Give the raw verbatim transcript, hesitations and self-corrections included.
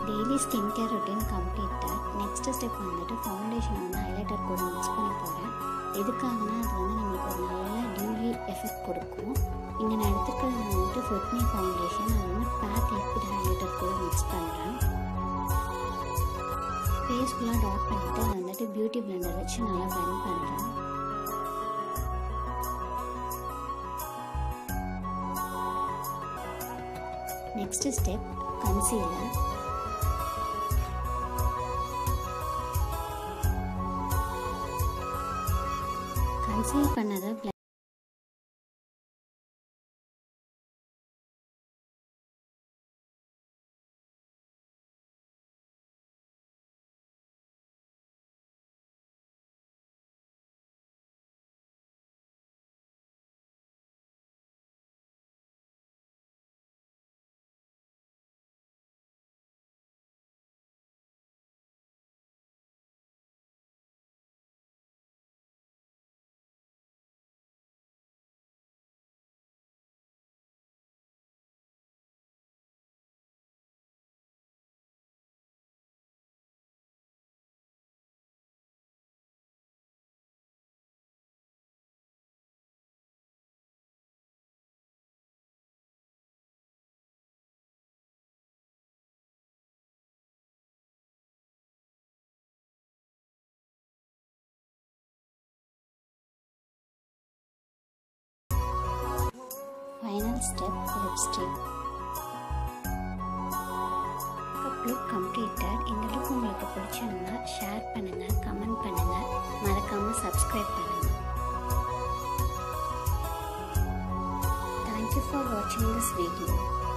daily skincare routine completed. Next step வந்துட்டு foundation வந்து highlighter கூட mix பண்ண போறேன். எதுக்காகனா அது வந்து நமக்கு ஒரு நல்ல dewy effect கொடுக்கும். இங்க நான் எடுத்துக்கிறது வந்துட்டு Fit Me foundation. அது வந்து pack liquid highlighter கூட mix பண்றேன். face full dot பண்ணிட்டு வந்துட்டு beauty blender வச்சு நல்லா blend பண்றேன். Next step concealer. Conceal பண்ணத final step lipstick. Look completed. இந்த look உங்களுக்கு பிடிச்சிருந்தா ஷேர் பண்ணுங்க, கமெண்ட் பண்ணுங்க, மறக்காம subscribe பண்ணுங்க. Thank you for watching this video.